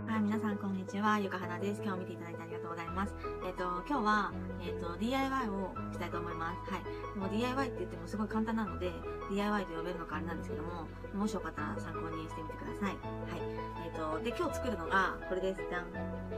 はい、皆さんこんにちは。ゆかはなです。今日も見ていただいてありがとうございます。今日は、DIY をしたいと思います。はい。でも DIY って言ってもすごい簡単なので、DIY と呼べるのかあれなんですけども、もしよかったら参考にしてみてください。はい。で、今日作るのが、これです。じゃん。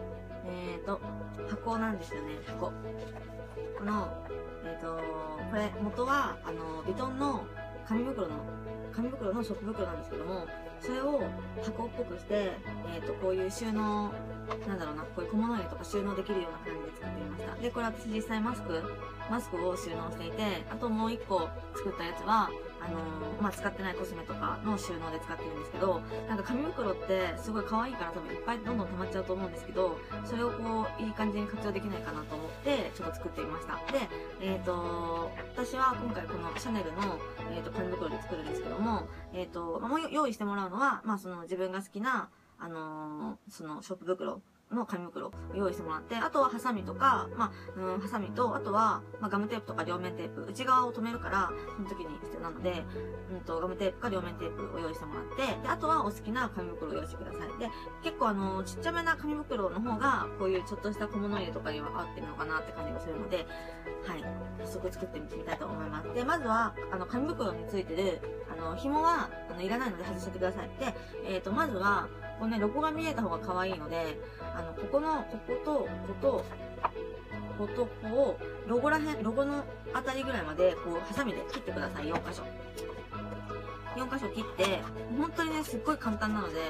箱なんですよね。箱。この、これ、元は、ヴィトンの紙袋のショップ袋なんですけども、それを箱っぽくして、こういう収納、なんだろうな、こういう小物入れとか収納できるような感じで作ってみました。で、これ私実際マスクを収納していて、あともう一個作ったやつは、使ってないコスメとかの収納で使ってるんですけど、なんか紙袋ってすごい可愛いから多分いっぱいどんどん溜まっちゃうと思うんですけど、それをこう、いい感じに活用できないかなと思って、ちょっと作ってみました。で、私は今回このシャネルの、紙袋で作るんですけども、もう用意してもらうのは、その自分が好きな、そのショップ袋の紙袋を用意してもらって、あとはハサミとか、ハサミと、あとは、ガムテープとか両面テープ、内側を留めるから、その時に必要なので、ガムテープか両面テープを用意してもらって、で、あとはお好きな紙袋を用意してください。で、結構ちっちゃめな紙袋の方が、こういうちょっとした小物入れとかには合ってるのかなって感じがするので、はい。早速作ってみたいと思います。で、まずは、紙袋についてる、紐は、いらないので外してください。で、まずは、このね、ロゴが見えた方が可愛いので、こことこを、ロゴのあたりぐらいまで、こう、ハサミで切ってください、4箇所。4箇所切って、本当にね、すっごい簡単なので、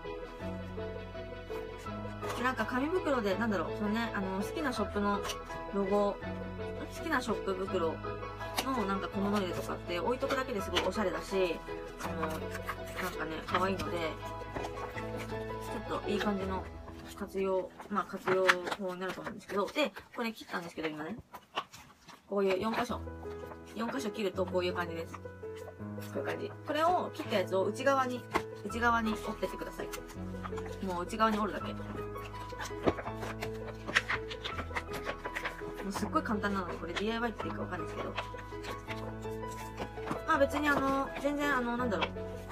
なんか紙袋で、なんだろう、そのね、好きなショップのロゴ、好きなショップ袋のなんか小物入れとかって置いとくだけですごいおしゃれだし、なんかね、可愛いので、ちょっといい感じの活用法になると思うんですけど、で、これ切ったんですけど今ね、こういう4箇所切るとこういう感じです。こういう感じ。これを切ったやつを内側に折ってってください。もう内側に折るだけ。もうすっごい簡単なので、これ DIY っていいかわかんないですけど。別に全然なんだろう。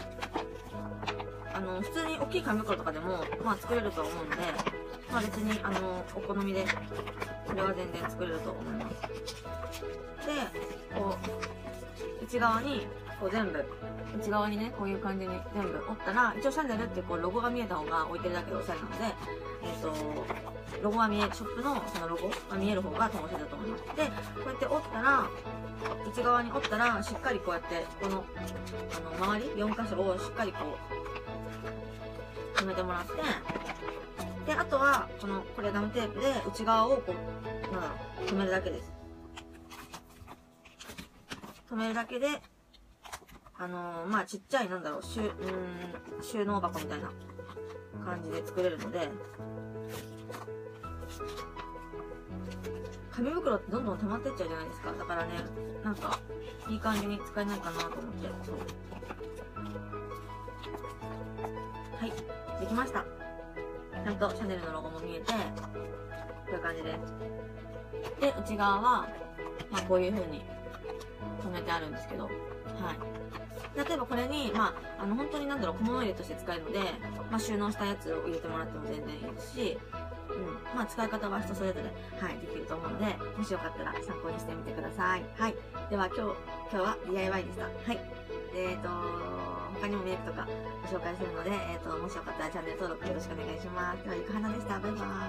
普通に大きい紙袋とかでも、作れると思うので、別に、お好みで、これは全然作れると思います。で、こう、内側にね、こういう感じに全部折ったら、一応シャネルってこう、ロゴが見えた方が置いてるだけでおしゃれなので、ロゴがショップのそのロゴが見える方が多分おしゃれだと思います。で、こうやって折ったら、内側に折ったら、しっかりこうやって、この、周り、4箇所をしっかりこう、留めてもらって、で、あとは、これガムテープで内側をこう、留めるだけです。留めるだけで、ちっちゃい、なんだろう、収納箱みたいな感じで作れるので、紙袋ってどんどん溜まってっちゃうじゃないですか。だからね、なんか、いい感じに使えないかなと思って、そう。はい。できました。ちゃんとシャネルのロゴも見えて、こういう感じです。で、内側は、こういう風に留めてあるんですけど、はい。例えばこれに、本当になんだろう、小物入れとして使えるので、収納したやつを入れてもらっても全然いいですし、使い方は人それぞれ、はい、できると思うので、もしよかったら参考にしてみてください。はい。では今日は DIY でした。はい。で、他にもメイクとかご紹介するので、もしよかったらチャンネル登録よろしくお願いします。では、ゆかはなでした。バイバーイ。